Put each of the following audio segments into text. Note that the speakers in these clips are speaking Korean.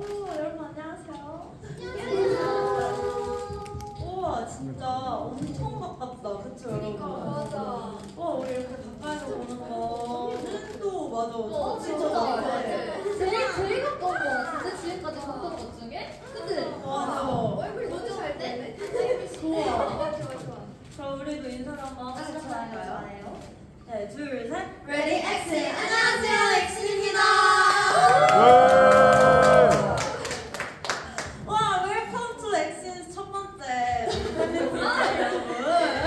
여러분 안녕하세요. 안녕하세요. 우와 진짜 엄청 가깝다, 그쵸 그러니까 여러분? 맞아. 와 우리 이렇게 가까이서 보는 거는 또 맞아. 진짜 맞아. 제일 가까운 거 같은데 지금까지 봤던 것 중에? 그치? 맞아. 얼굴 너무 잘 돼? 좋아. 좋아. 그럼 우리도 인사를 한번 시작할까요? 좋아요. 네, 둘, 셋. 레디 엑슨! 안녕하세요, 엑슨입니다. 와, 웰컴 투 엑신스 첫 번째 팬미팅입니다, 여러분.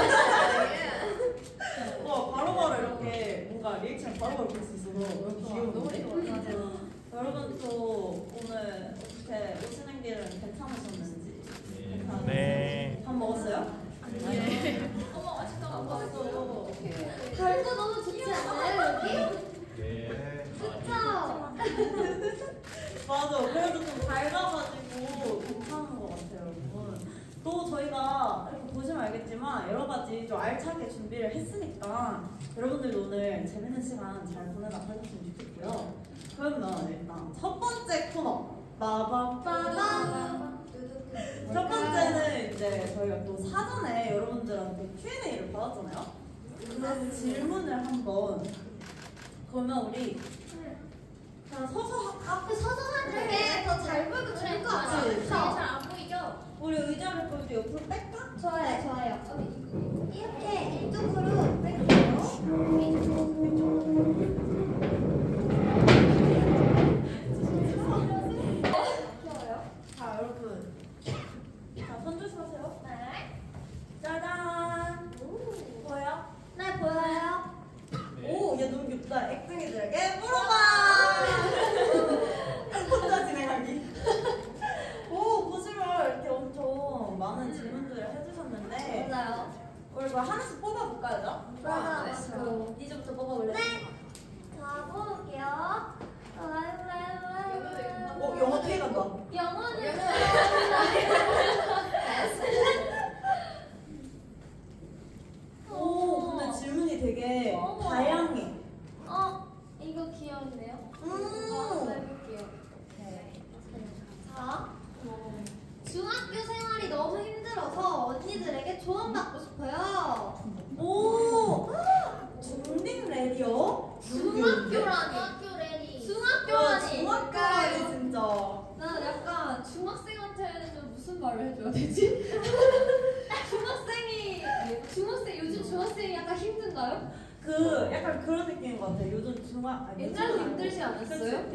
와, 바로바로 이렇게 뭔가 리액션 바로바로 볼 수 있어서 너무 귀여운데? 여러분 또 오늘 어떻게 오시는 길은 괜찮으셨는지? 네. 밥 먹었어요? 네. 어머, 아직도 안 봤어. 오케이. 달도 너무 좋지 않아요, 여기? 네. 그쵸? 맞아. 그래도 좀 밝아가지고 괜찮은 것 같아요, 여러분. 또 저희가 이렇게 보시면 알겠지만 여러 가지 좀 알차게 준비를 했으니까 여러분들도 오늘 재밌는 시간 잘 보내다 가셨으면 좋겠고요. 그러면 일단 첫 번째 코너 빠밤빠밤. 첫 번째는 이제 저희가 또 사전에 여러분들한테 Q&A를 받았잖아요. 그래서 질문을 한번 그러면 우리 그냥 서서 앞에 서서 하는 게 더 잘 보이고 좋을 것 같아요. 그치? 잘안 보이죠? 우리 의자를 그래도 옆으로 뺄까? 좋아요. 이렇게 이쪽으로 뺄게요. 좋아요. 자 여러분 자손 조심하세요. 네. 짜잔. 보여? 네, 보여요? 오, 얘 너무 귀엽다. 액ting이들에게 물어봐. 혼자 진행하기. 오, 보시면 이렇게 엄청 많은 질문들을 해주셨는데 맞아요. 우리 이거 하나씩 뽑아볼까요? 좋아요. 네. 이제부터 뽑아볼래? 네. 자, 뽑을게요. 영어 뒤에 간다. 영어는 오, 근데 질문이 되게 어머. 다양해. 이거 귀여운데요? 음. 해볼게요. 자, 중학교 생활이 너무 힘들어서 언니들에게 조언받고 싶어요. 오, 중딩 레디오? 중학교라니. 중학교라니. 중학교라니 진짜. 나 약간 중학생한테는 무슨 말을 해줘야 되지? 요즘 중학생이 약간 힘든가요? 그 약간 그런 느낌인 것 같아. 요즘 옛날도 힘들지 않았어요?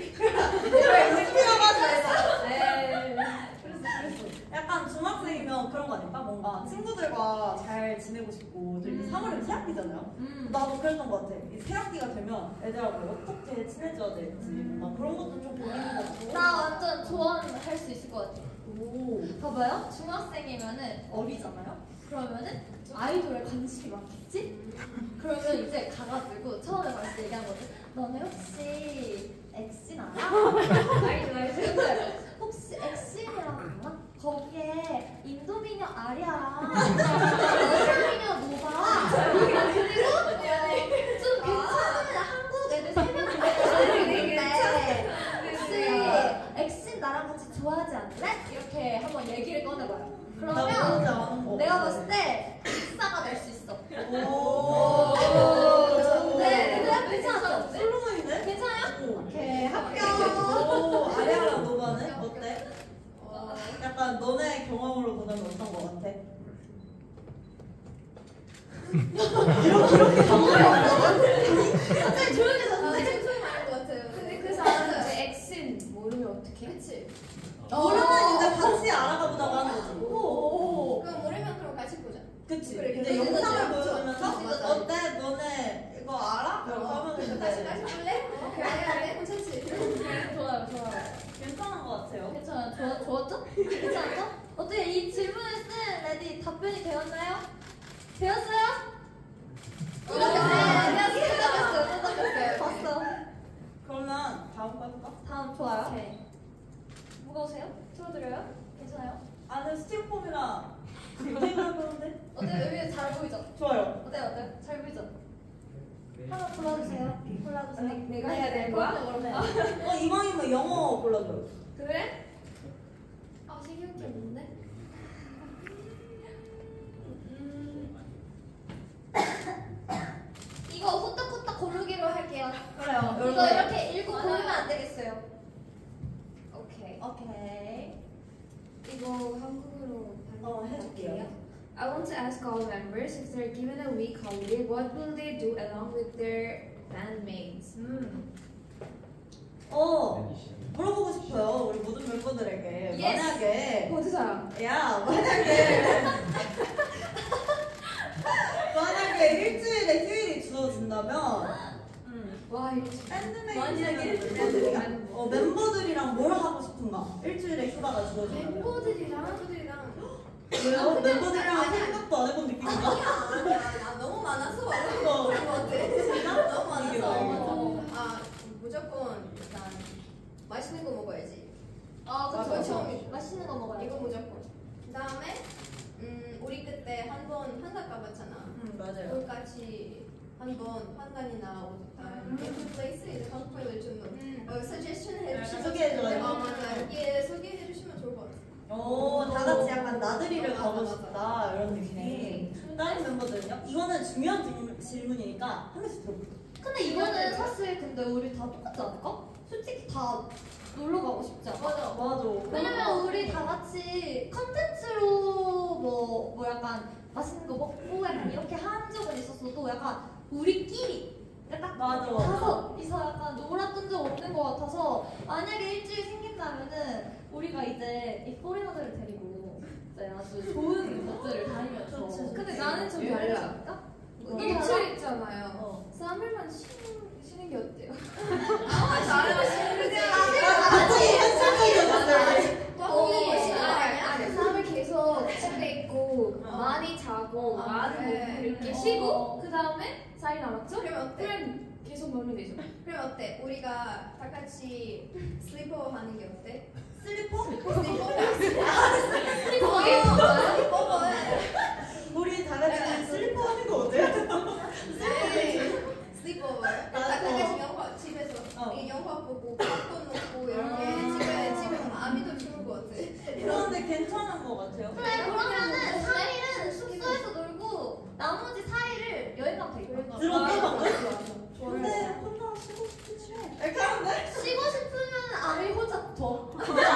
그랬어. 약간 중학생이면 그런 거 아닐까? 뭔가 친구들과 잘 지내고 싶고 또 이제 3월이면 새학기잖아요. 나도 그랬던 것 같아. 이 새학기가 되면 애들하고 어떻게 친해져야 될지 뭔가 그런 것도 좀 고민인 것 같고. 나 완전 조언할 수 있을 것 같아. 오. 봐봐요. 중학생이면은 어리잖아요. 그러면은 아이돌에 관심이 많겠지? 그러면 이제 가가지고 처음에 봤을 때 얘기한 거지. 너네 혹시 엑신 알아? 알지. 근데 혹시 엑신이라고 알아? 거기에 인도미녀 아리아랑 여성미녀 노바 그리고 좀 괜찮은 한국 애들 3명 있는데 혹시 엑신 나랑 같이 좋아하지 않을래? 이렇게 한번 얘기를 꺼내봐요. 그러면 내가 봤을 때 입사가 될 수 있어. 오. 네, 괜찮았죠? 솔로몬인데? 괜찮아요? 오케이, 합격. 오, 아리아랑 노바는 어때? 약간 너네 경험으로 보면 어떤 거 같아? 이렇게 경험이 없어? 갑자기 조용해졌는데? 소리 많은 것 같아요. 그래서 이제 엑신 모르면 어떡해? 그치? 모르면 이제 같이 알아가 보자고 하는 거지. 그럼 모르면 그럼 같이 보자. 그치? 그래, 근데 그래. 영상을 맞아, 보여주면서 맞아. 어때? 너네 이거 알아? 이렇게 하면 이제 볼래? 그래, 괜찮지? 좋아요. 괜찮은 것 같아요. 괜찮아요. 좋았죠? 괜찮았죠? 어떻게 이 질문을 쓴 레디 답변이 되었나요? 되었어요? 되었어요. 봤어. 그러면 다음 거 해볼까? 다음 좋아요. 무거우세요? 틀어드려요? 괜찮아요? 안에 스티로폼이랑 굉장히 가벼운데? 어때요? 여기 잘 보이죠? 좋아요. 어때요? 잘 보이죠? 하나 골라주세요. 골라주세요. 네. 내가 해야 되는 거야? 이왕이면 영어 골라줘요. 그래? 기억이 없는데? 이거 후딱후딱 고르기로 할게요. 그래요. 이거 이렇게 읽고 고르면 안 되겠어요. 오케이. 이거 한국어로 해줄게요. I want to ask all members if they're given a week holiday, what will they do along with their bandmates? 물어보고 싶어요. 우리 모든 멤버들에게. Yes. 만약에 보드사. 만약에 일주일에 휴일이 주어진다면 와 이거 밴드메이트들이랑 멤버들이랑 뭘 하고 싶은가? 일주일에 휴가가 주어진다면 멤버들이랑 왜요? 멤버들이랑 생각도 안 해본 느낌인가? 나 너무 많아서 그런 거 같아. 너무 이게 많아서. 뭐예요? 무조건 일단 맛있는 거 먹어야지. 그쵸. 그거 처음이죠. 맛있는 거 먹어요. 이거 무조건. 그다음에 우리 그때 한 번 환갑 가봤잖아. 맞아요. 우리 같이 한번 환관이나 different places 한국 플레이를 좀 suggestion 해주시면 소개해줘요. 맞아. 이게 소개해 주시면 좋을 것 같아. 다 같이 약간 나들이를 맞아, 가고 맞아. 싶다 이런 느낌. 다른 멤버들은요? 이거는 중요한 질문이니까 한 명씩 들어볼게요. 근데 이거는 사실 근데 우리 다 똑같지 않을까? 솔직히 다 놀러 가고 싶지 않아? 맞아. 왜냐면 우리 다 같이 컨텐츠로 뭐 약간 맛있는 거 먹고 약간 이렇게 한 적은 있었어도 약간 우리끼리 딱 맞아. 가서 약간 놀았던 적 없는 것 같아서 만약에 일주일 생긴다면은 우리가 이제 이 포리너들을 데리고 이제 아주 좋은 곳들을 다니면서 그치. 근데 나는 좀 여행을 달라. 할까? 일주일 있잖아요. 3일만 쉬는 게 어때요? 같이 현실적이었어요. 아니 3일 계속 집에 있고 많이 자고 많이 그래. 먹고 이렇게 쉬고 그 다음에 4일 남았죠? 그러면 어때? 그럼 계속 놀면 되죠. 그럼 어때? 우리가 다 같이 슬리퍼 하는 게 어때? 슬리퍼? 우리 다 같이 슬리퍼 하는 거 어때요? 슬리퍼 다 같이 영화 집에서 이 영화 보고 팝콘 먹고 이렇게 집에 아미도 좋을 것 같아. 그런데 괜찮은 거 같아요. 그래 그러면은 3일은 숙소에서 놀고 나머지 4일을 여행 가면 되겠다. 들었어? 근데 혼자 쉬고 싶지. 이렇게 하면 돼? 쉬고 싶으면 아미 혼자 더.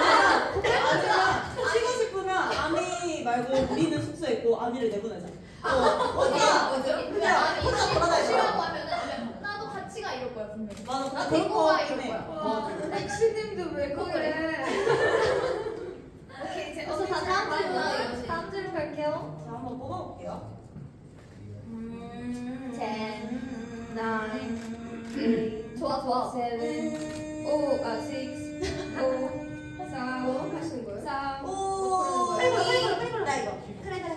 쉬고 싶으면 아미 말고 우리는 숙소에 있고 아미를 내보내자. 혼자 근데 아미 혼자 돌아다닐 쉬라고 거야. 하면은 나도 같이 가 이럴 거야 분명히. 맞아. 나 그럴 데리고 거 가 같긴 이럴 해. 거야. 엑시님도 왜 그래? 오케이 이제 언니 다 잘 다음 질문 갈게요. 자, 한번 뽑아볼게요. 10, 9, 좋아. 7, 6, 5, 4, 뭐 하시는 거예요? 3, 오, 빨리 나 이거. 그래.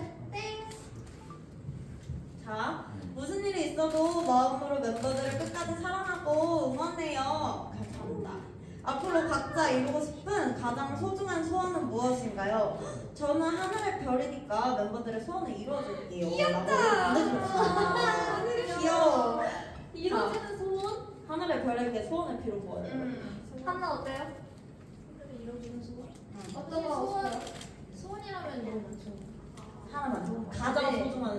자, 무슨 일이 있어도 마음으로 멤버들을 끝까지 사랑하고 응원해요. 감사합니다. 앞으로 각자 이루고 싶은 가장 소중한 소원은 무엇인가요? 저는 하늘의 별이니까 멤버들의 소원을 이루어줄게요. 귀엽다. 귀여워. 이루어지는 소원? 하늘의 별에게 소원을 빌어보아요. 하나 어때요? 이루어지는 소원? 어떤 거 하고 싶어요? 소원이라면 너무 많죠. 하나만. 가장 네. 소중한.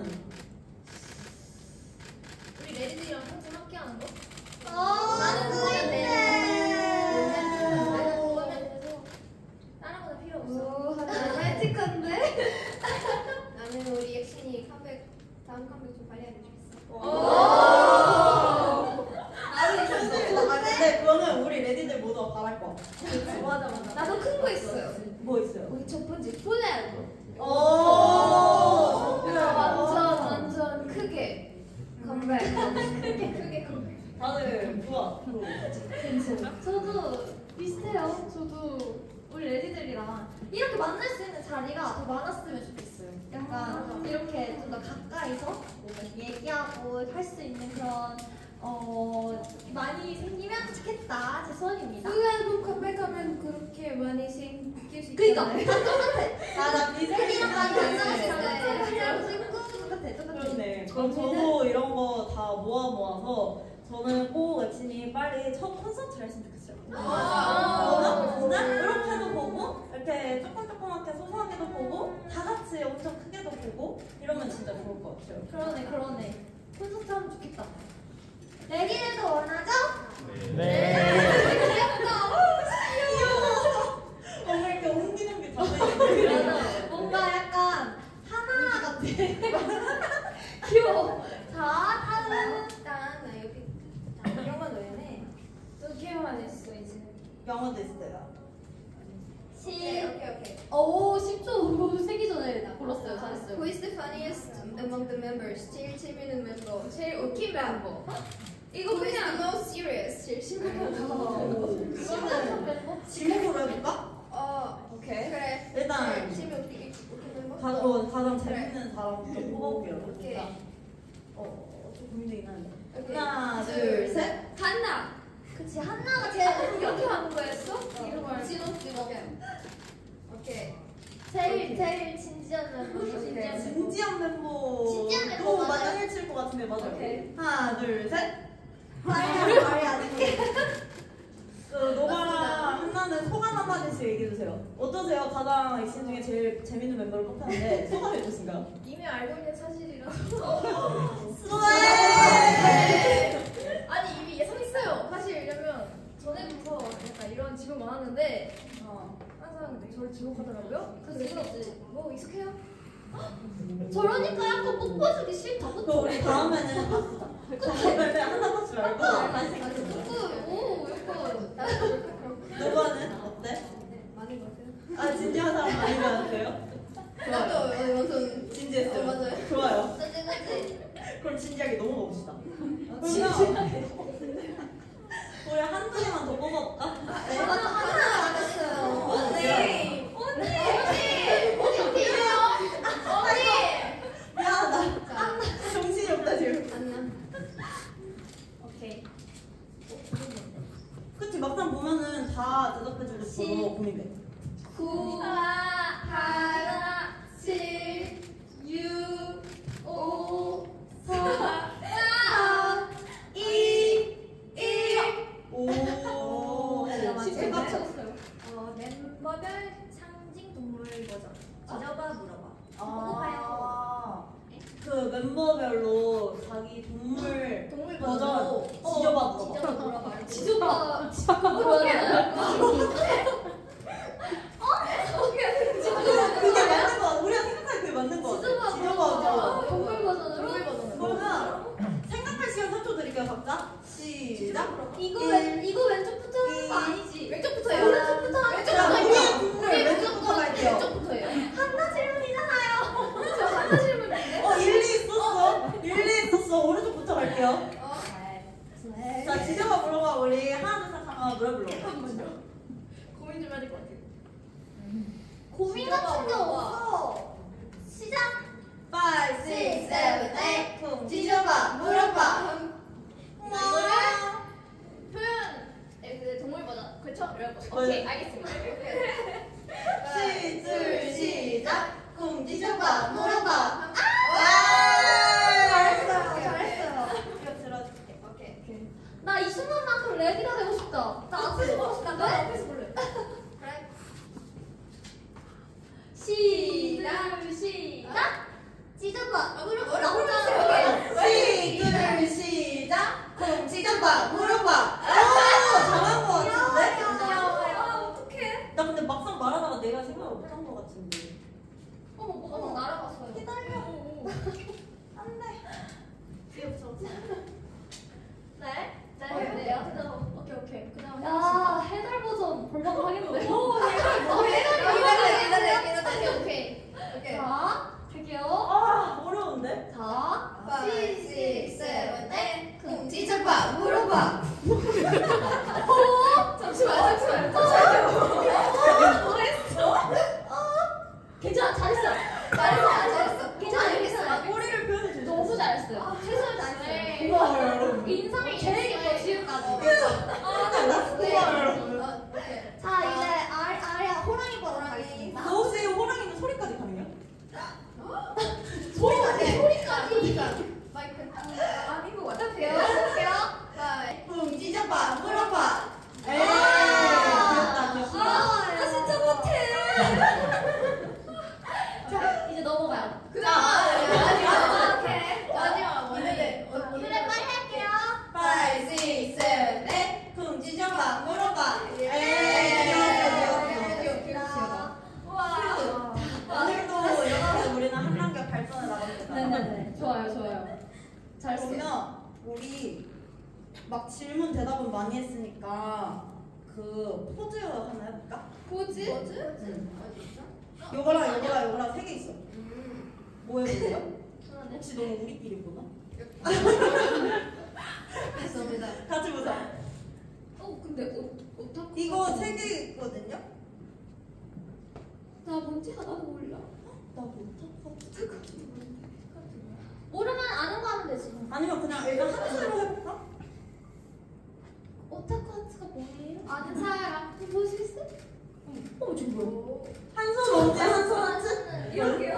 우리 레디들이랑 항상 함께하는 거? 나는 다른 거는 필요 없어. 로맨틱한데? 나는 우리 액션이 다음 컴백 좀 빨리 하면 좋겠어. 근데 그거는 우리 레디들 모두가 바랄 거야. 맞아. 나도 큰 거 있어요. 뭐 있어요? 우리 첫 번째 풀 앨범. 오. 완전 크게 컴백. 크게 컴백. 다들 좋아. 저도 비슷해요. 저도 우리 레디들이랑 이렇게 만날 수 있는 자리가 더 많았으면 좋겠어요. 약간 이렇게 좀 더 가까이서 뭔가 얘기하고 할 수 있는 그런 많이 생기면 좋겠다. 제 소원입니다. 풀 앨범 컴백하면 그렇게 많이 생길 수 그니까 있잖아요. 나 비슷해. 팬이랑 많이 네. 만나서 똑같아. 그렇네. 그럼 저도 이런 거 다 모아서 저는 꼭 엑신이 빨리 첫 콘서트를 했으면 좋겠어요. 맞아. 진짜? 이렇게도 보고 이렇게 조그맣게 것 같아요. 그러네. 콘서트 하면 좋겠다. 내기는 더 원하죠? 네. 귀엽다. 뭔가 이렇게 옮기는 게 다르게. 맞아. 뭔가 약간 하나 같아. 귀여워. 자, 다음. 일단 나 여기 이런 건 너희네. 또 기회만 했어 이제. 영어도 있어요. 오케이. 오, 10초 세기 전에 골랐어요. 잘했어요. Who is the funniest among the members? 제일 재밌는 멤버. 제일 웃긴 멤버. 이거 Who is the most serious? 제일 심각한 멤버. 질문으로 해볼까? 오케이. 그래. 일단 제일 웃긴 멤버. 가장 재밌는 사람부터 뽑아볼게요. 오케이. 좀 고민되긴 하는데. 오케이. 하나, 둘, 셋. 한나. 그치, 한나가 제일 이렇게 하는 거였어? 이런 걸. 오케이. 제일 진지한 멤버. 진지한 멤버. 진지한 멤버 또 맞아요? 맞아 일칠 것 같은데 맞아요. 오케이. 하나, 둘, 셋. 말이 안 돼. 노바랑 한나는 소감 한마디씩 얘기해주세요. 어떠세요? 가장 이신 중에 제일 재밌는 멤버를 뽑혔는데 소감이 어떠신가요? 이미 알고 있는 사실이라서. 아니 이미 예상했어요. 사실 왜냐면 전에부터 약간 이런 질문 많았는데 항상 저를 지목하더라고요. 그래서 뭐 익숙해요? 저러니까 약간 뽀뽀해주기 싫다. 그럼 그쵸? 우리 다음에는 바꾸자. 다음에 한나 박수 말고 다시 생각해보자. 오, 예뻐. 노바는 어때? 많은 것 같아요. 진지한 사람 많이 많으세요? 나도 완전 진지했어요. 맞아요. 좋아요. 그치. 그럼 진지하게 넘어가봅시다. 그러면 우리 한두 개만 더 뽑아볼까? 네. 하나 안 했어요. 언니! 어디 미안하다. 정신이 없다 지금. 안나. 오케이. 그치 막상 보면은 다 대답해주고 싶어서 고민돼. 9, 8, 7, 6, 5, 4, 2, 1. 오. 진짜 맞췄어요. 멤버별 상징 동물 버전. 지져봐 물어봐. 그 멤버별로 자기 동물 버전 지져봐 물어봐. 지져봐 물어봐. 지져봐 물어봐. 그게 맞는 거 같아. 우리가 생각할 그게 맞는 거 같아. 지져봐 물어봐. 동물 버전으로? 그러면 생각할 시간 3초 드릴게요 각자. 시작. 이거 왼쪽부터 하는 거 아니지? 왼쪽부터요. 오른쪽부터 하는 거 자, 아니지? 우리의 동물 왼쪽부터 갈게요. 왼쪽부터예요. 한나 질문이잖아요. 저 하나 질문인데. 일리 있었어. 오른쪽부터 갈게요. 자, 지져봐 물어봐. 우리 하나 둘 셋 하면 노래 불러. 고민 좀 해야 될 것 같아요. 고민 같은 게 없어. 시작. 5, 6, 7, 8. 쿵 지져봐 물어봐. 이거를 표현 동물 버전 그렇죠? 이런 거. 오케이 알겠습니다. 시작. 쿵 지져봐 물어봐. 잘했어요. 이거 들어줄게. 오케이. 나 이 순간만큼 레디가 되고 싶다. 나 앞에서 보고 싶다. 나 앞에서 볼래. 그래. 시작. 찢어봐. 물어봐. 나 혼자 시작. 쿵 지져봐 물어봐. 오, 잘한 거 같은데? 어떡해? 나 근데 막상 말하다가 내가 생각 못한 거 같은데. 어머, 날아갔어요. 기다려. 귀엽죠. 네? 네. 오케이. 그다음 야, 해달 버전 볼만 하겠는데? 오케이. 자, 갈게요. 어려운데? 자, 5, 6, 7, 8. 쿵 지져봐 물어봐. 잠시만. 괜찮아, 잘했어. 괜찮아. 꼬리를 표현해 주세요. 너무 잘했어요. 최선을 다했어요. 고마워요, 여러분. 인상이 제일 예뻐, 지금까지. 고마워요, 여러분. 자, 이제 있으니까 그 포즈 하나 해볼까? 포즈? 응. 어디 있어? 요거랑 3개 있어. 뭐 해볼래요? 그러네. 혹시 너무 우리끼리 보나? 됐습니다. 같이 보자. 근데 오타쿠 이거 3개 있거든요? 나 뭔지 하나도 몰라. 나 못하고. 모르면 아는 거 하면 되지. 아니면 그냥 일단 하트로 해볼까? 오타쿠 하트가 뭐예요? 아는 사람 보실 수? 지금 뭐야? 오. 한손 언제 한손 하트? 이렇게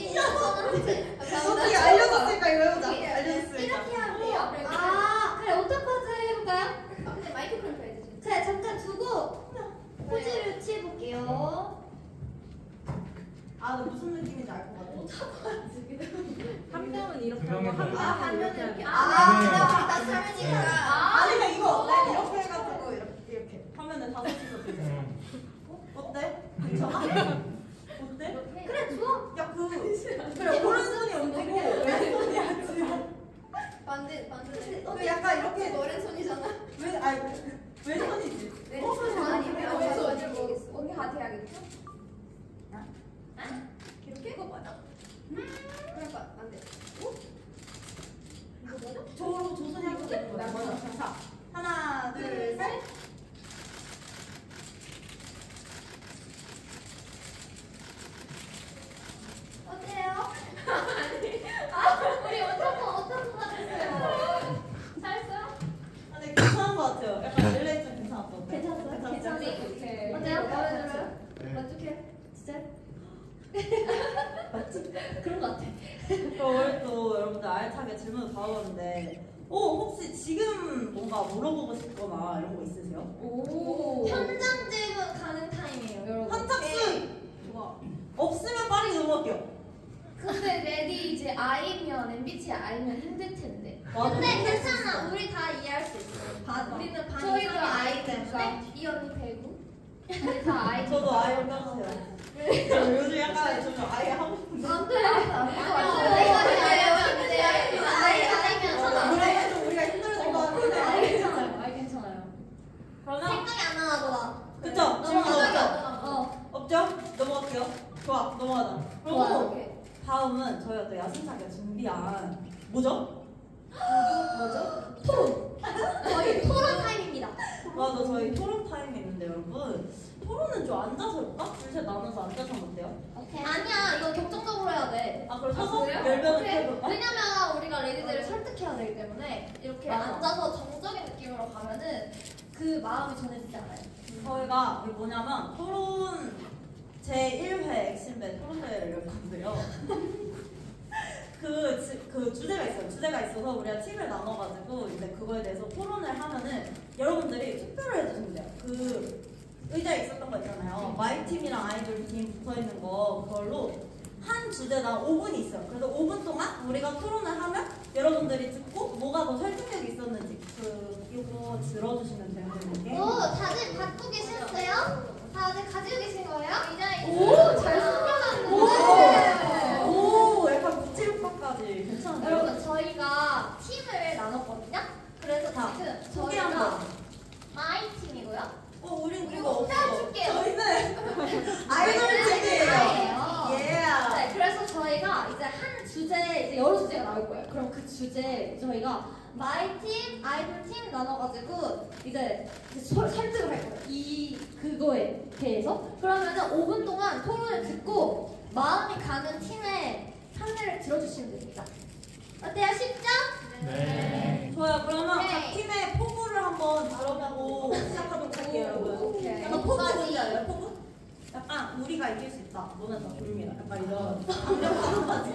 어떻게 알려줬으니까 이거 해보자. 알려줬으니까. 이렇게 하면 돼요. 아, 그래 오타쿠 하트 해볼까요? 근데 마이크 프롬 줘야 되지. 자, 잠깐 두고 포즈를 취해볼게요. 아, 나 무슨 느낌인지 알 것 같아. 한 명은 이렇게 두 명이 하고 한 더 명은 한 이렇게 명은 하고. 그냥 우리 다 사면이니까. 아니면 이거 어때? 이렇게 해가지고 이렇게 하면은 5시서 되지. 응. 어때? 괜찮아? 어때? 그래, 좋아. 야, 그래, 오른손이 얹히고 왼손이 하지. 반대. 그 약간 이렇게 오른손이잖아. 왼손이지. 왼손 아니면 왼손 모르겠어. 언니 하트 해야겠죠? 이렇게? 이거 맞아? 그러니까 안 돼. 조선이 하고 되는 거야. 맞아. 자, 하나, 둘, 셋. 어때요? 우리 오타쿠가 됐어요. 잘했어요? 아, 네, 괜찮은 것 같아요. 약간 릴레이 좀 괜찮았어. 괜찮았어요? 괜찮았어요? 오케이. 어때요? 마음에 들어요? 네. 만족해요? 진짜? 맞지? 그런 거 같아. 오늘 또 여러분들 알차게 질문을 받아봤는데 혹시 지금 뭔가 물어보고 싶거나 이런 거 있으세요? 오. 현장 질문 가능 타임이에요, 여러분. 선착순! 없으면 빠르게 넘어갈게요. 근데 레디 이제 I면 MBTI I면 힘들 텐데. 맞아. 근데 괜찮아. 우리 다 이해할 수 있어요. 우리는 반 저희도 이상이 I 때문에 이 언니 배구. 우리 다 I. 저도 아예 깜짝이야. 저 요즘 약간 좀 아예 하고 싶은데. 안 돼. 우리가 힘들어질 것 같은데. I 괜찮아요. I 괜찮아요. 그러면 생각이 안 나나 그쵸? 질문 없죠? 어. 없죠? 넘어갈게요. 좋아, 넘어가자. 좋아. 그리고 다음은 저희가 또 야심차게 준비한 뭐죠? 저희 토론 타임입니다. 맞아, 저희 토론 타임이 있는데 여러분 토론은 좀 앉아서 해볼까? 둘셋 나눠서 앉아서 하면 어때요? 아니야, 이거 격정적으로 해야 돼. 아 그럼 서서 그래요? 열변을 그래. 해볼까? 왜냐면 우리가 레디들을 설득해야 되기 때문에 이렇게 맞아. 앉아서 정적인 느낌으로 가면은 그 마음이 전해지지 않아요. 저희가 이게 뭐냐면 토론 제1회 엑신배 토론대회를 열 건데요. 그 주제가 있어요. 주제가 있어서 우리가 팀을 나눠가지고 이제 그거에 대해서 토론을 하면은 여러분들이 투표를 해주시면 돼요. 그 의자에 있었던 거 있잖아요. 마이 팀이랑 아이돌 팀 붙어 있는 거 그걸로 한 주제당 5분이 있어요. 그래서 5분 동안 우리가 토론을 하면 여러분들이 듣고 뭐가 더 설득력이 있었는지 이거 들어주시면 되는 게. 다들 갖고 계셨어요? 다들 가지고 계신 거예요? 오, 잘 숨겨놨는데. 오, 약간 묵직오빠까지 괜찮은데요? 여러분, 저희가 팀을 나눴거든요? 그래서 자, 지금 소개 저희가 한번. 마이 팀이고요. 우린 우리 그거 없어. 혼자줄게요. 저희는 아이돌 팀이에요. 아이예요. 예. 네, 그래서 저희가 이제 한 주제, 이제 여러 주제가 나올 거예요. 그럼 그 주제 저희가 마이 팀, 아이돌 팀 나눠가지고 이제 설득을 할 거예요. 그거에 대해서. 그러면은 5분 동안 토론을 듣고 마음이 가는 팀의 상대를 들어주시면 됩니다. 어때요? 쉽죠? 네. 좋아요. 그러면 네. 각 팀의 포부를 한번 들어보고 시작하도록 할게요, 여러분. 오케이. 약간 포부 뭔지 알아요? 포부? 약간 우리가 이길 수 있다. 너는 다 조용히 해라. 약간 이런 강력한 바지.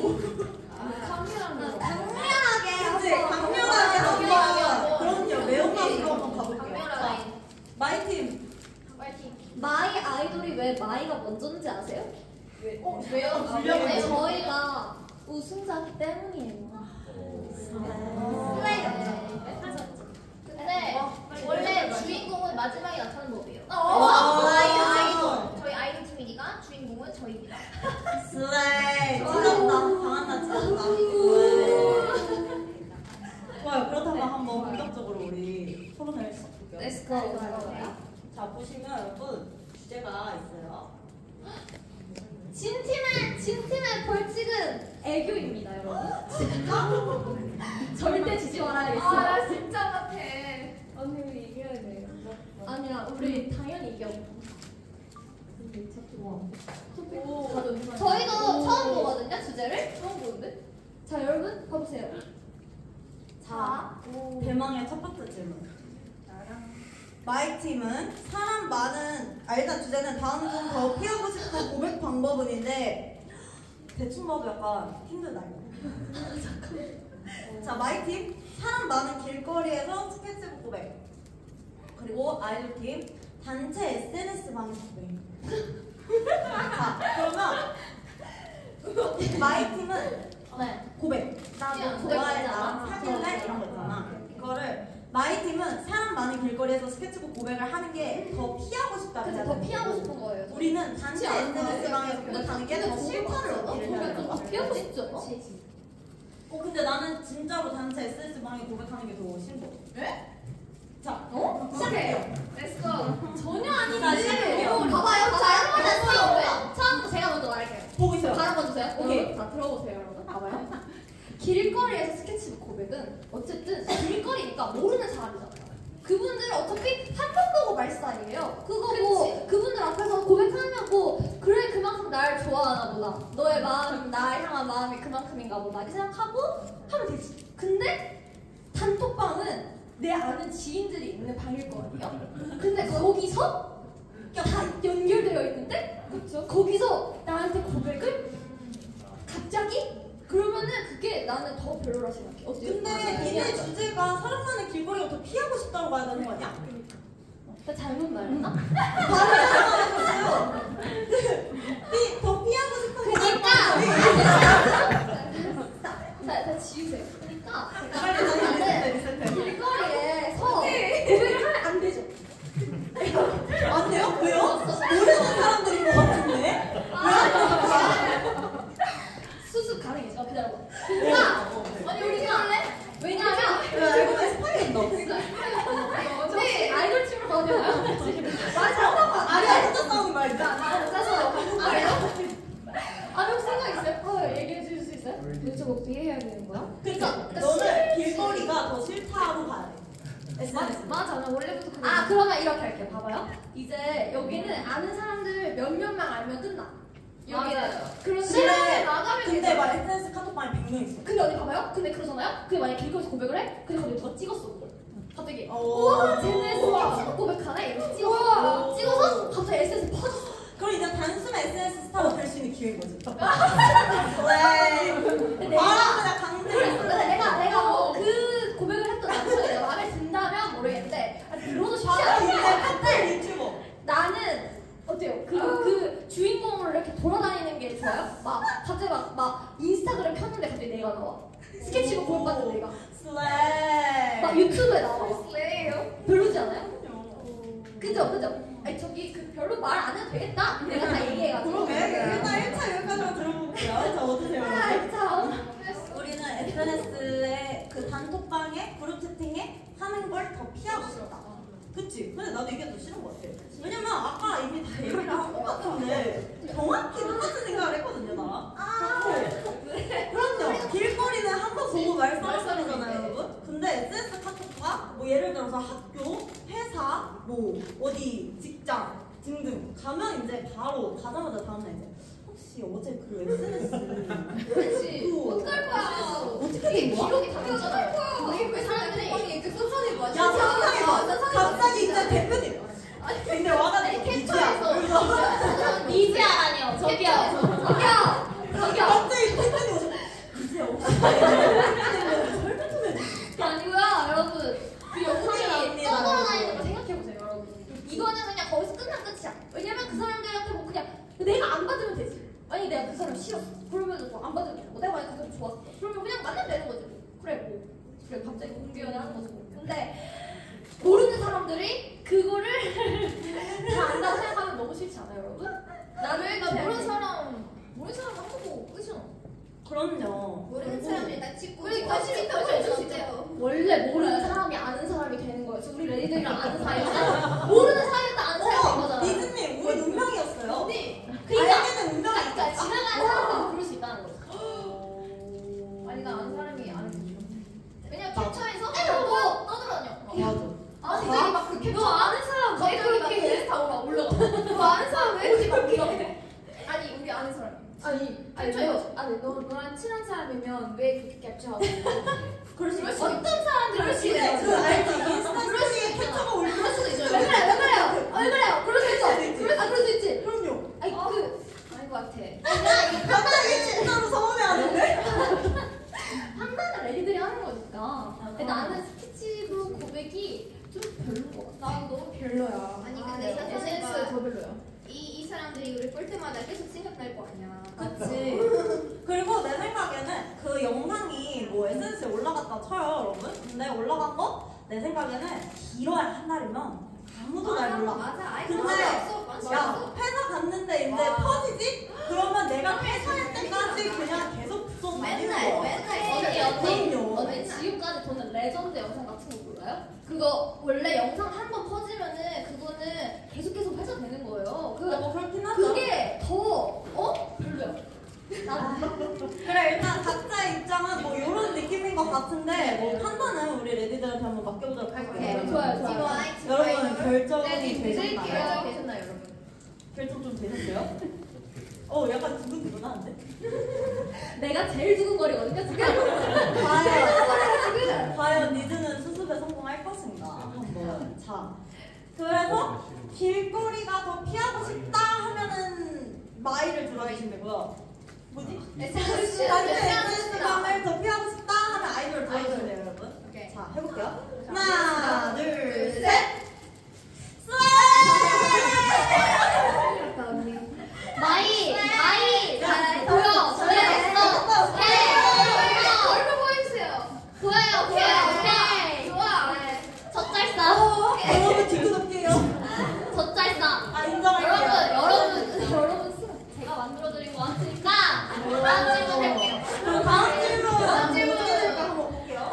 강렬하게 그치? 강렬하게 강렬하게 한번. 그럼요. 매운맛으로 한번 가볼게요. 자, 강렬하게. 마이 팀. 마이 아이돌이 왜 마이가 먼저인지 아세요? 왜요? 네, 저희가 우승자기 때문이에요. 근데 원래 주인공은 마지막에 나타나는 법이에요. 마이 아이돌. 저희 아이돌 팀이니까 주인공은 저희입니다. 슬레이. 찢었다. 강한나 찢었다. 좋아요. 그렇다면 한번 본격적으로 우리 토론을 시작해볼게요. Let's go. 보시면 여러분 주제가 있어요. 진팀의 벌칙은 애교입니다, 여러분. 절대 지지 말아야겠어. 나 진짜 같아. 언니 우리 이겨야 돼. 아니야, 우리 당연히 이겨. 오. 저희도 처음 보거든요, 주제를. 처음 보는데. 자, 여러분 봐보세요. 자, 대망의 첫 번째 질문. 마이 팀은 사람 많은 일단 주제는 다음 중 더 피하고 싶은 고백 방법은인데 대충 봐도 약간 힘들다 이거. 자 마이 팀 사람 많은 길거리에서 스케치북 고백. 그리고 아이돌 팀 단체 SNS 방에서 고백. 자 그러면 마이 팀은 네. 고백. 나도 좋아해 나 사귈래 이런 거 있잖아. 이거를 마이 팀은 사람 많은 길거리에서 스케치북 고백을 하는 게 더 피하고 싶다고 그래서 더 피하고 싶은 거예요. 우리는 단체 SNS 방에서 고백하는 게 더 싫다를 어필을 해야 되는 거야. 피하고 싶죠? 근데 나는 진짜로 단체 SNS 방에 고백하는 게 더 싫은 거. 네? 자, 시작해요. Let's go. 전혀 자, 아니지. 시작해요. 봐봐요. 자, 여러분 처음부터 제가 먼저 말할게요. 보고 있어요. 바로 봐주세요. 오케이. 여러분, 자, 들어보세요, 여러분. 봐봐요. 길거리에서 스케치북 고백은 어쨌든 길거리니까 모르는 사람이잖아요. 그분들 어차피 한 번 보고 말 사이예요. 그거 뭐 그분들 앞에서 고백하면 뭐 그래 그만큼 날 좋아하나 보다. 너의 마음 날 향한 마음이 그만큼인가 보다 이렇게 생각하고 하면 되지. 근데 단톡방은 내 아는 지인들이 있는 방일 거 아니에요. 근데 거기서 다 연결되어 있는데 거기서 나한테 고백을 갑자기? 그러면은 그게 나는 더 별로라 생각해. 어때요? 근데 니네 주제가 사람 많은 길거리가 더 피하고 싶다고 봐야 되는 거 아니야? 나 잘못 말했나? 더 피하고 싶은 거 그니까! 자, 지우세요. 그니까 빨리 리셋해. 길거리에서 고백을 하면 안 되죠. 안 돼요? 왜요? 모르는 사람들인 것 같은데? 수습 가능해요. 기다려봐. 그러니까 아니 우리가 왜냐면 알고 보니 스파이였나? 어차피 아이돌 팀으로 가잖아요. 맞아. 아니야 혼자 싸우는 거 알지? 짜서 그래요? 아니 혹시 생각 있어요? 얘기해 주실 수 있어요? 도대체 어떻게 해야 되는 거야? 그러니까 너는 길거리가 더 싫다고 봐야 돼. SNS. 맞아, 나 원래부터 그래. 그러면 이렇게 할게요. 봐봐요. 이제 여기는 아는 사람들 몇몇명 알면 끝나. 여기는. 그런데 근데 나가면 근데 되죠. 막 SNS 카톡방에 100명 있어. 근데 언니 봐봐요. 근데 그러잖아요. 근데 만약 길거리에서 고백을 해? 근데 갑자기 누가 찍었어 그걸. 갑자기 오. 우와 쟤네 스케치북 고백하네 이렇게 찍었어. 우와. 찍어서 갑자기 SNS 퍼졌어. 그럼 이제 단순한 SNS 스타가 될 수 있는 기회인 거지. 근데 왜? 말하면 강제. 근데 내가 뭐 그 고백을 했던 남자가 내가 마음에 든다면 모르겠는데 들어도 쉽지 않은데 유튜버. 나는 어때요? 그 주인공을 이렇게 돌아다니는 게 좋아요? 막 갑자기 막 인스타그램 켰는데 갑자기 내가 나와. 스케치북 고백받은 내가. 슬레이. 막 유튜브에 나와. 슬레이요? 별로지 않아요? 그죠? 아니 저기 그 별로 말 안 해도 되겠다. 내가 다 얘기해가지고. 그러게. 일단 1차 여기까지만 들어볼게요. 자, 어떠세요? 여러분? 참. 우리는 SNS에 그 단톡방에 그룹 채팅에 하는 걸 더 피하고 싶다. 그치? 근데 나도 이게 더 싫은 것 같아. 왜냐면 아까 이미 다 얘기를 한 것 같은데 정확히 똑같은 생각을 했거든요, 나. 그럼요. 길거리는 한 번 보고 말싸움이잖아요, 여러분. 근데 SNS 카톡과 뭐 예를 들어서 학교, 회사, 뭐 어디 직장 등등 가면 이제 바로 가자마자 다음날 이제 혹시 어제 그 SNS 그렇지. 그거 어떡할 거야. 어떻게 된 거야? 기록이 담겨잖아요. 왜 사람들이 그 소설이 뭐야? 야, 상상해봐. 갑자기 이제 대표님. 근데 와가지고 캡처해서 이지아라니요. 저기요. 갑자기 대표님 오셔. 이제 아니고요, 여러분. 그 영상이 나옵니다. 떠돌아다니는 거 생각해보세요, 여러분. 이거는 그냥 거기서 끝난 끝이야. 왜냐면 그 사람들한테 뭐 그냥 내가 안 받으면 되지. 아니 내가 그 사람 싫었어. 그러면 뭐안 받으면 되고 내가 만약 그 사람 좋았어. 그러면 그냥 만나면 되는 거지. 그래 뭐. 그래 갑자기 공개연애 하는 거지 뭐. 근데 모르는 사람들이 그거를 다 안다고 생각하면 너무 싫지 않아요, 여러분? 나는 나 모르는 사람 한 번 보고 끝이잖아. 그럼요. 모르는 사람들이 다 찍고 우리 관심 있다고 해줄 수 있대요. 원래 모르는 사람이 아는 사람이 되는 거예요. 우리 레디들이랑 아는 사이였어. 모르는 사이였다 아는 사람이 된 거잖아. 리즈님 우리 운명이었어요. 언니 그러니까 알게는 운명이 그러니까 있다. 지나가는 사람들은 그럴 수 있다는 거지. 아니 나 아는 사람이 아는 게 그냥 캡처해서 뭐 떠들어다녀. 맞아. 아니 되게 막그 캡처 아는 사람 왜 갑자기 막 그렇게 인스타 올라가. 너 아는 사람 왜 그렇게 막 올라가? 아니 우리 아는 사람. 아니 캡처해요. 아니 너랑 친한 사람이면 왜 그렇게 캡처하고? 그럴 수 있어. 어떤 사람들은 그럴 수 있어. 그래. 그 알지? 인스타 스토리에 캡처가 올릴 그럴 수도 왜 있어요. 그래? 왜 그래요? 왜 그래요? 그럴 수 있어. 그럴 수 있지. 그럼요. 아니 그 아닌 것 같아. 갑자기 진짜로 서운해하는데? 판단을 레디들이 하는 거니까. 근데 나는 스케치북 고백이 좀 별로인 것 같아. 나도 너무 별로야. 아니 근데 에센스 사실 더 별로야. 이 사람들이 우리 볼 때마다 계속 생각날 거 아니야. 그치. 그리고 내 생각에는 그 영상이 뭐 SNS에 올라갔다 쳐요, 여러분. 근데 올라간 거 내 생각에는 길어야 한 달이면 아무도 날 몰라. 맞아. 아이 근데 맞아. 야, 회사 갔는데 이제 퍼지지? 그러면 내가 퇴사할 때까지 그냥 계속 써 다니는 거야. 맨날 그럼요. 언니 지금까지 보는 레전드 영상 같은 거 몰라요? 그거 원래 영상 한 번 퍼지면은 그거는 계속 회자되는 거예요. 뭐 그렇긴 하죠. 그게 더 별로야. 그래 일단 각자의 입장은 뭐 이런 느낌인 것 같은데 뭐 판단은 우리 레디들한테 한번 맡겨보도록 할게요. 오케이, 좋아요. 여러분 결정이 네, 되셨나요? 계셨나요 여러분? 결정 좀 되셨어요? 약간 두근두근하는데? 내가 제일 두근거리거든요 지금. 과연 니즈는 수습에 성공할 것인가? 한번 자 그래서 길거리가 더 피하고 싶다 하면은 마이를 들어주시면 되고요. 뭐지? SNS방을 더 피하고 싶다 하면 아이돌 들어주시면 돼요 여러분. 오케이. 자 해볼게요. 하나 둘 셋. 마이 보여. 잘했어. 얼굴 보여주세요. 보여요. 오케이. 좋아. 젖잘싸. 여러분 뒤구덕게요. 젖잘싸. 인정할게요. 여러분 제가 만들어드린 거 같으니까 다음 질문 할게요. 그럼 다음 질문 다음 질문. 어떻게 될까 한번 볼게요.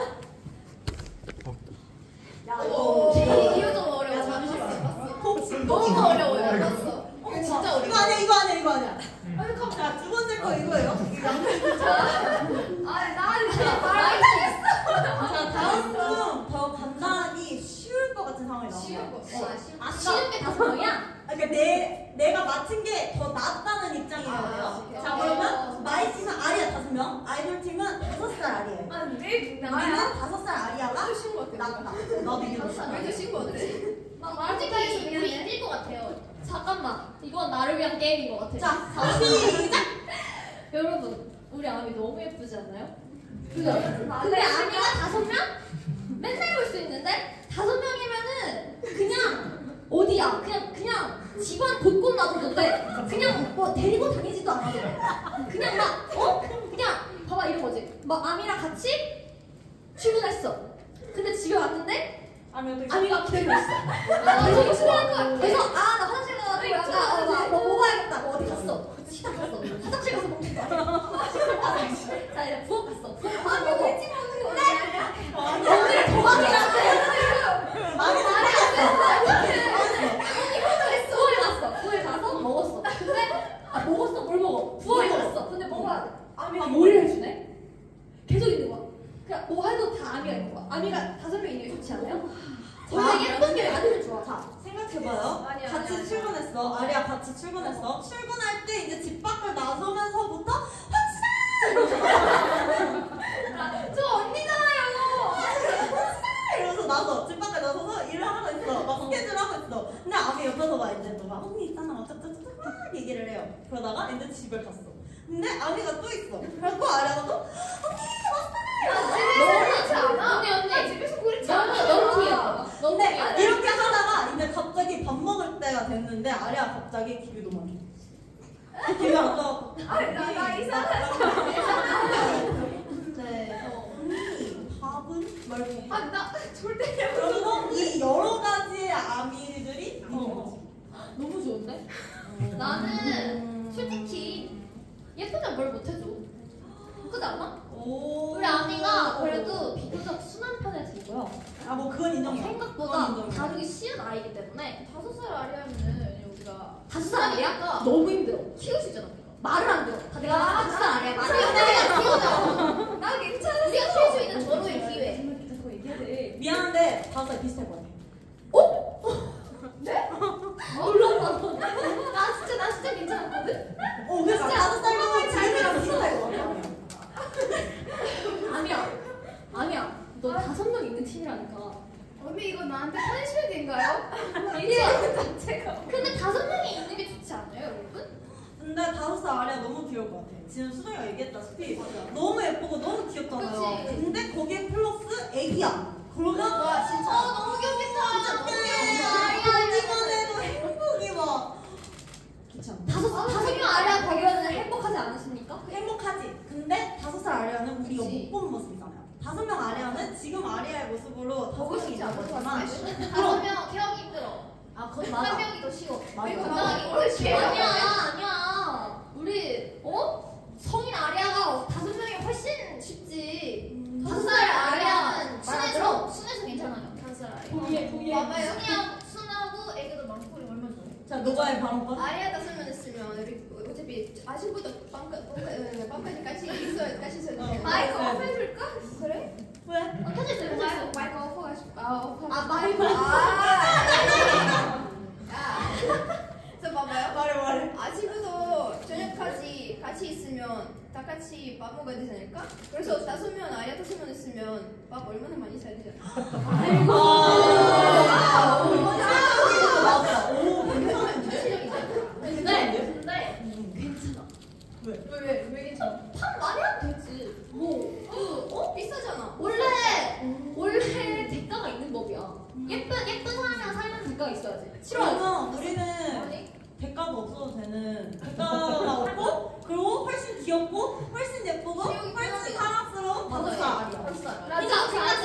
야 오. 이거 이거 좀 어려워. 야 잠시만. 혹시 너무 어려워요. 봤어. 이거 진짜 어려워. 이거 아니야. 자, 두 번째 거 이거예요. 자, 다음 더 간단하니 쉬울 것 같은 상황이 나와요. 쉬운 거. 쉬운 게 5명이야? 그러니까 내가 맞힌 게 더 낫다는 입장이거든요. 오케이. 자, 그러면 마이 팀은 아리아 5명, 아이돌 팀은 5살 아리에. 우리는 5살 아리아가 쉬운 거 같아. 낫다. 나도 이게 더 왜 이렇게 쉬운 거 같지? 솔직히 우리 이길 것 같아요. 잠깐만, 이건 나를 위한 게임인 것 같아. 자, 시작! 여러분, 우리 아미 너무 예쁘지 않나요? 그죠? 근데 아미가 5명? 맨날 볼 수 있는데 5명이면은 그냥 어디야? 그냥 집안 곳곳 놔두던데 그냥 뭐 데리고 다니지도 않아도 돼. 그냥 그냥 봐봐 이런 거지. 막 아미랑 같이 출근했어. 근데 집에 왔는데 아미가 기다리고 있어. 계속 출근할 거야. 그래서 나 화장실 가가지고 약간 뭐 먹어야겠다. 뭐 어디 갔어? 식당 갔어. 화장실 가서 먹는 거야. 자 이제 부엌 갔어. 부엌 가서 먹어. 오늘 도망이라고. 많이 부엌에 가서 먹었어. 근데 먹었어. 뭘 먹어? 부엌에 갔어. 근데 먹어야 돼. 아미가 요리를 해주네. 계속 있는 거야. 그냥 뭐 해도 다 아미가 있는 거야. 아미가 5명 있는 게 좋지 않아요? 원래 예쁜 게 많으면 좋아. 자, 생각해봐요. 같이 출근했어. 아리아 같이 출근했어. 출근할 때 이제 집 밖을 나서면서부터 저 언니잖아요. 이러면서 나서 집 밖에 나서서 일을 하고 있어. 막 스케줄 하고 있어. 근데 아미 옆에서 막 이제 막 언니 있잖아. 막 막 얘기를 해요. 그러다가 이제 집을 갔어. 근데 아미가 또 있어. 그래서 아리아가 또 너무 그렇지 않아? 언니. 집에서 그렇지 않아. 너무 귀여워. 너무 근데 귀여워. 이렇게 하다가 이제 갑자기 밥 먹을 때가 됐는데 아리아 갑자기 기분이 너무 안 좋아. 기분 안 좋아. 나 이상하다. 근데 언니 밥은 말고 나 절대 그러면서 이 여러 가지의 아미들이 있는 거지. 너무 좋은데? 나는 솔직히 예쁘면 뭘 못해줘. 나쁘지 않아? 오. 우리 아미가 그래도 비교적 순한 편에 들고요. 아, 뭐 그건 인정이야. 생각보다 그건 인정이야. 다루기 쉬운 아이기 때문에 5살 아리아는 여기가 5살 아니야? 너무 힘들어. 키울 수 있잖아. 우리가. 말을 안 들어. 내가 5살 아니야. 말을 안 들어. 나 괜찮아. 우리가 키울 수 있는 절호의 기회. 자꾸 얘기해야 돼. 미안한데 5살 비슷할 것 같아. 놀랐다. 나 진짜 괜찮았거든? 그러니까 5살도 자기랑 비슷할 것 같아. 아니야. 너 5명 있는 팀이라니까. 언니 이거 나한테 현실인가요? 이게 자체가. 근데 5명이 있는 게 좋지 않아요, 여러분? 근데 5살 아래야 너무 귀여울 것 같아. 지금 수정이가 얘기했다시피 너무 예쁘고 너무 귀엽잖아요. 그치. 근데 거기에 플러스 애기야. 그러면 와 진짜 너무 귀엽겠다. 어떡해. 보기만 해도 행복이 막. 괜찮아. 5명 아래와 발견은 행복하지 않으십니까? 행복하지. 근데 5살 아래야는 우리가 그치. 못 본 모습이잖아요. 5명 아래야는 지금 아래야의 모습으로 보고 5명이 싶지 있는 않아서 거지만 5명 케어하기 힘들어. 아, 그건 맞아. 한 명이 더 쉬워. 맞아. 건강하기 오래 쉬워. 아니야. 우리 성인 아리아가 5명이 훨씬 쉽지. 5살 아리아는 순해서 괜찮아요. 5살 아리아. 동의해. 봐봐요. 순하고 애교도 많고 얼마나 좋아. 자, 너가의 발언권. 아리아 5명 있으면 우리 어차피 아침부터 밤까지 같이 있어야 되잖아요. 마이크 네. 오프 해줄까? 그래? 왜? 켜져 있어요. 마이크 오퍼가 싶어. 마이크. 저 봐봐요. 말해. 아침부터 저녁까지 같이 있으면 다 같이 밥 먹어야 되지 않을까? 그래서 5명 아리아 5명 있으면 밥 얼마나 많이 사야 되잖아. 맞아. 오, 근데 괜찮아. 왜? 왜 괜찮아? 판 많이 하면 되지. 비싸잖아. 원래 대가가 있는 법이야. 예쁜 사람이랑 살면 대가가 있어야지. 싫어하지? 그러면 우리는 대가도 없어도 되는 대가가 없고 그리고 훨씬 귀엽고 훨씬 예쁘고 훨씬 사랑스러운 5살 아리야. 그러니까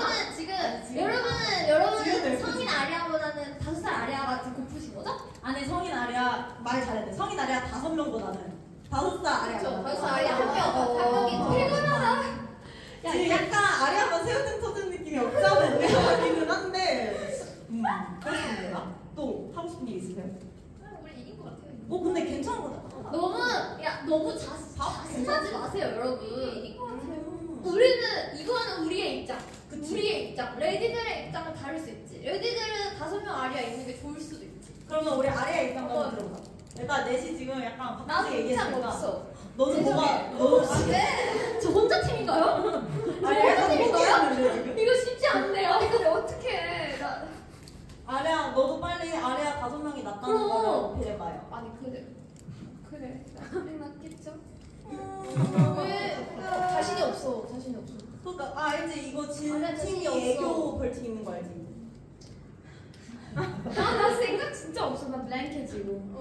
여러분은 성인 아리아보다는 5살 아리아가 더 고프신 거죠? 아니 성인 아리아 말 잘했네. 성인 아리아 5명보다는 5살 아리아. 그렇죠. 5살 아리아 한 명이 더 피곤하다. 지금 약간 아리아가 새우등 터진 느낌이 없잖아. 느낌이긴 한데. 그렇습니다. 또 하고 싶은 게 있으세요? 우리 이긴 것 같아요. 근데 괜찮은 거잖아. 너무 자신하지 마세요, 여러분. 이긴 것 같아요. 우리는 이거는 우리의 입장. 그치. 우리의 입장. 레디들의 입장은 다를 수 있지. 레디들은 5명 아리아 있는 게 좋을 수도 있지. 그러면 우리 아리아 입장 한번 들어보자. 일단 넷이 지금 약간 나도 바쁘게 입장 얘기했으니까 없어. 너는 너무 저 혼자 팀인가요? 아리아가 포기하는데 지금? 이거 쉽지 않네요. 근데 어떡해. 아리아 너도 빨리 아리아 5명이 낫다는 그럼. 걸 어필해봐요. 아니 그래. 낫겠죠? 왜? 자신이 없어. 그러니까 알지 이거 진 아리아 팀이 자신이 애교 없어. 벌칙 있는 거 알지? 나 생각 진짜 없어. 나 블랭크 지금.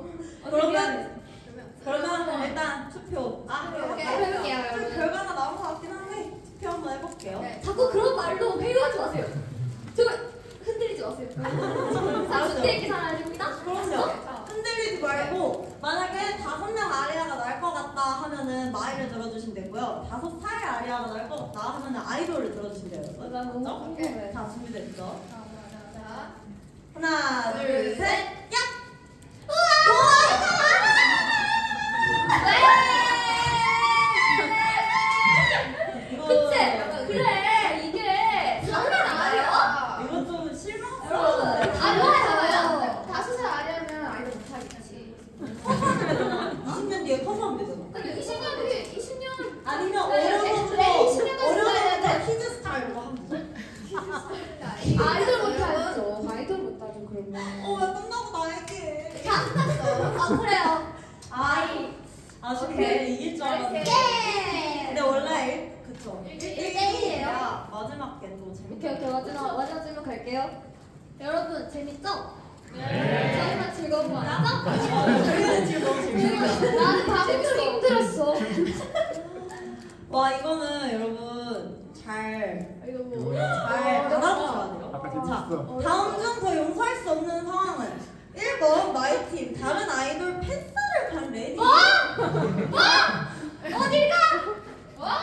그러면 일단 투표. 오케이. 해볼게요, 좀 여러분. 결과가 나온 것 같긴 한데 투표 한번 해볼게요. 네. 자꾸 그런 말로 회유하지 마세요. 저거 흔들리지 마세요. 흔들리게 살아야 됩니다. 그럼요. 흔들리지 말고 만약에 5명 아리아가 날 것 같다 하면은 마이를 들어주시면 되고요. 5살 아리아가 날 것 같다 하면은 아이돌을 들어주시면 돼요. 여러분. 나 너무 맞죠? 궁금해. 자 준비됐죠? 자, 하나, 둘, 셋, 야! 이거 그래 이게 다른 아니에요? 이건 좀 여러분 실망스러운데. 달라요. 5살 아리아면 아이돌 못하겠지. 커버하면 되잖아. 20년 뒤에 커버하면 되잖아. 근데 20년 아니면 그래, 어려서부터 키즈 스타일로 하면 되죠. 아이돌 못하죠. 아이돌 못하죠 그러면. 왜 끝나고 나에게. 그래요. 아이 아쉽게 이길 줄 알았는데. 근데 원래 그쵸. 1대1이에요. 마지막 게 또 재밌게. 오케이 마지막 질문 갈게요. 여러분 재밌죠? 정말 즐거운 거 맞죠? 저희는 지금 너무 재밌어. 나는 방금 힘들었어. 와 이거는 여러분 잘 이거 뭐 알아두셔야 돼요. 아까 자, 재밌었어. 다음 중 더 용서할 수 없는 상황은 1번 나의 팀 다른 아이돌 팬싸를 간 레디. 어딜 가?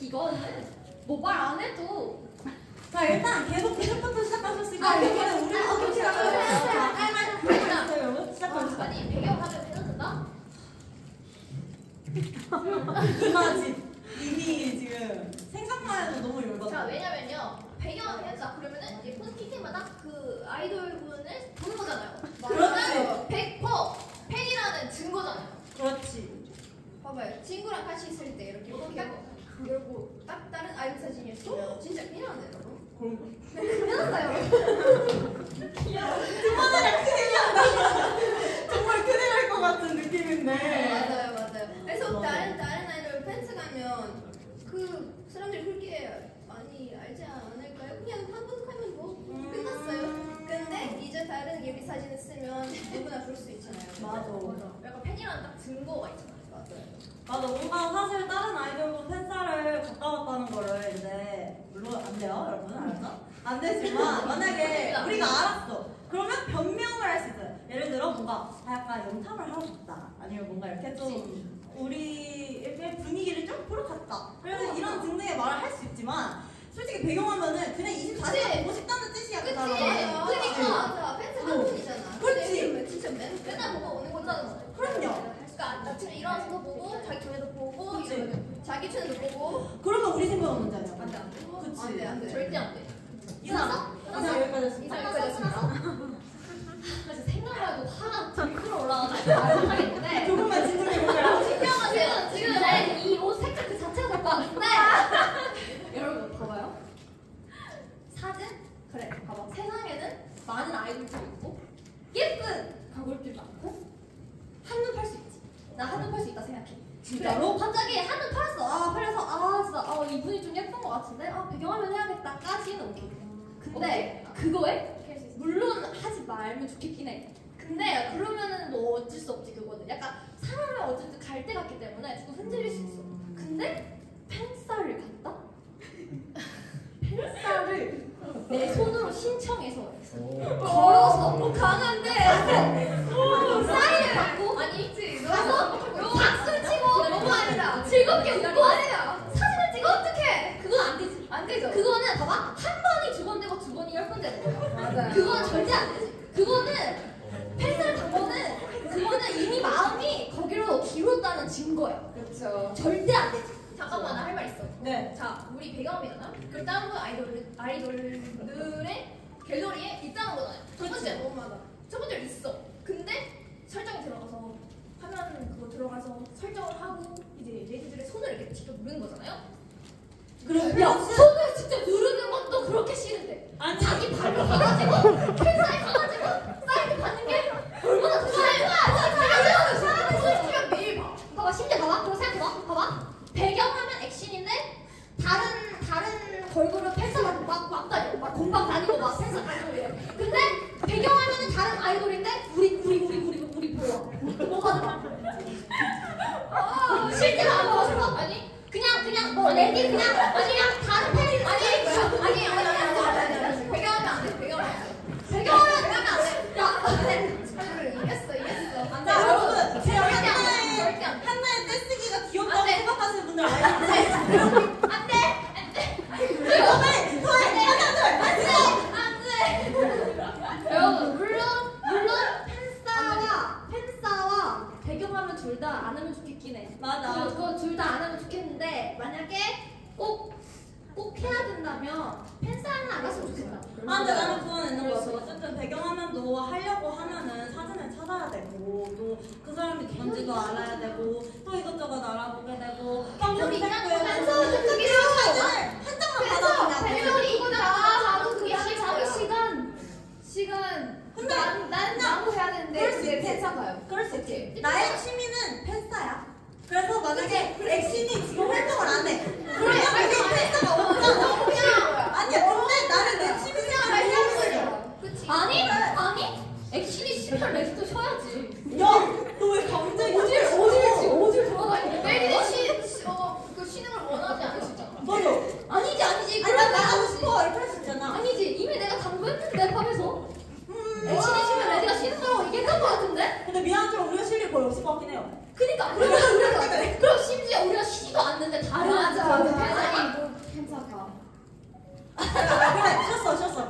이거는 뭐 말 안 해도 자 일단 계속 계속부터 시작하셨으니까 아, 이번에 우리 어떻게 시작하세요? 여러분 시작합시다. 아니 배경화면 해도 된다? 이미 지금 생각만 해도 너무 열받아. 자 왜냐면요 배경화면 해자 그러면은 이제 폰 킬때마다 그 아이돌 분을 보는 거잖아요. 그러면 100% 팬이라는 증거잖아요. 그렇지. 봐봐요. 친구랑 같이 있을 때 이렇게 딱 그리고 딱 다른 아이돌 사진이었으면 진짜 피나네 여러분. 그러니까요. 정말 큰일 날 것 같은 느낌인데. 맞아요, 맞아요. 그래서 맞아요. 다른 아이돌 팬스 가면 그 사람들 그렇게 많이 알지 않을까요? 그냥 한 번 하면 뭐 끝났어요. 근데 이제 다른 예비 사진을 쓰면 누구나 볼 수 있잖아요. 맞아. 약간 팬이라는 딱 증거가 있잖아요. 맞아. 뭔가 사실 다른 아이돌과 팬사를 가까웠다는 거를 이제 물론 안 돼요, 여러분 알죠? 안 되지만 만약에 우리가 알았어. 그러면 변명을 할 수 있어요. 예를 들어 뭔가 약간 영탐을 하고 싶다. 아니면 뭔가 이렇게 좀 우리 이렇게 분위기를 좀 풀어갔다. 그래서 이런 등등의 말을 할 수 있지만 솔직히 배경화면은 그냥 24시간 보고 싶다는 뜻이야. 그 사람은. 맞아. 팬스 한 분이잖아. 그렇지. 근데 진짜 맨날 보고 오는 거잖아. 그럼요. 그러니까 아침에 일어나서 보고 자기 전에도 보고 그치. 이러면 자기 춘도 보고 그러면 우리 생각은 문제 아니야. 안돼 안돼. 그치. 안 돼, 안 돼. 절대 안 돼. 이상 여기까지 했습니다. 그래서 생각만 해도 화가 들끓어 올라가서 말도 하겠는데 조금만 진정해볼까요? 신경은 지금 이 옷 색깔 그 자체가 될 것 같은데 여러분 봐봐요. 사진? 그래 봐봐. 세상에는 많은 아이돌들이 있고 예쁜 가골들 많고 한눈 팔 수 있지. 나 한눈 팔 수 있다 생각해. 진짜로? 그래, 갑자기 한눈 팔았어. 아 팔려서 아 진짜 이분이 좀 예쁜 것 같은데 배경화면 해야겠다까지는 오케이. 근데 그거에 물론 하지 말면 좋겠긴 해. 근데 그러면은 뭐 어쩔 수 없지 그거는. 약간 사람을 어쨌든 갈 때 같기 때문에 조금 흔들릴 수 있어. 근데 팬싸를 갔다? 팬싸를 내 손으로 신청해서 걸어서 강한데 사인을 받고 아니 가서 박수를 치고 너무 아니다. 즐겁게 웃고 아니야. 사진을 찍어 어떡해? 그건 안 되지. 안 되죠. 그거는 봐봐 한 번이 두 번 되고 두 번이 10번 되는 거야. 맞아요. 그거는 절대 안 되지. 그거는 팬사를 간 거는 그거는 이미 마음이 거기로 기울었다는 증거야. 그렇죠. 절대 안 되지. 잠깐만 나 할 말 있어. 네. 자 우리 배경이잖아. 그럼 다른 아이돌들의 갤러리에 있다는 거잖아요. 첫 번째 너무 많아. 첫 번째 있어. 근데 설정에 들어가서 화면 그거 들어가서 설정을 하고 이제 레이들의 손을 이렇게 직접 누르는 거잖아요. 그래. 야 손을 직접 누르는 것도 그렇게 싫은데 아니. 자기 발로 가가지고 팬사에 가가지고 사인을 받는 게 얼마나 더 싫어. 사람을 솔직히면 매일 봐. 봐봐 심지어 봐봐. 그럼 생각해봐. 봐봐. 배경화면 액션인데 다른 걸그룹 팬사가 막 다녀. 막 공방 다니고 막 팬사 다니고 이래. 근데 배경화면은 다른 아이돌인데 우리 보여. 뭐가 좋아? 실제로 안 보여서 아니 그냥 뭐 레디 그냥 다른 팬이 아니 배경화면 안 돼. 배경화면 안 돼. 야 이겼어. 안 돼. 자, 여러분, 제가 절대 안 돼. 한나의 떼쓰기가 귀엽다고 안 돼. 생각하시는 분들 알죠? 안 돼. 여러분 물론 팬싸와 배경화면 둘 다 안 하면 좋겠긴 해. 맞아. 그거 둘 다 안 하면 좋겠는데 만약에 꼭 해야 된다면 팬싸는 안 했으면 좋겠다. 아, 근데 나는 그건 있는 것 같아. 어쨌든 배경화면도 하려고 하면은 사진을 찾아야 되고, 또 그 사람이 누군지도 알아야 되고, 또 이것저것 알아보게 되고, 팬들이 있다는 거 팬 팬싸는 그게 사진을 한 장만 받아보냐고. 팬들이 있다. 그게 시간. 근데 난 나무 해야 되는데 그럴 수 이제 있지. 팬사 가요. 그럴 수 있지. 나의 취미는 팬싸야. 그래서 만약에 액신이 지금 활동을 안 해. 그러면 이게 팬싸가 없잖아. 아니야, 근데 나는 내 취미 생활을 하고 있어. 그치. 아니 액션이 18 레스도 쉬어야지. 야, 너 왜 갑자기 어딜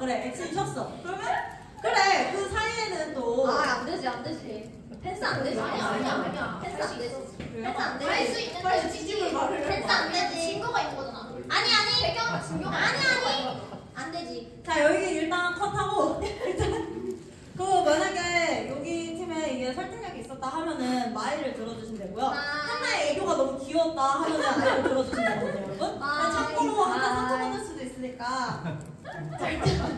그래 액션이 쳤어. 그러면 그래 그 사이에는 또 안 되지 안 되지. 펜스 안 되지. 아니야. 펜스 안 되지. 펜스 안 되지. 할 수 있는데 빨리 지집을 말을 해. 펜스 안 되지. 증거가 있는 거잖아. 아니. 배경 증거가 아니. 안 되지. 자 여기 일단 컷하고 일단 그 만약에 여기 팀에 이게 설득력이 있었다 하면은 마이를 들어주시면 되고요. 한나의 애교가 너무 귀여웠다 하면은 아이를 들어주시면 되거든요, 여러분. 참고로 하나 상처받을 수도 있으니까.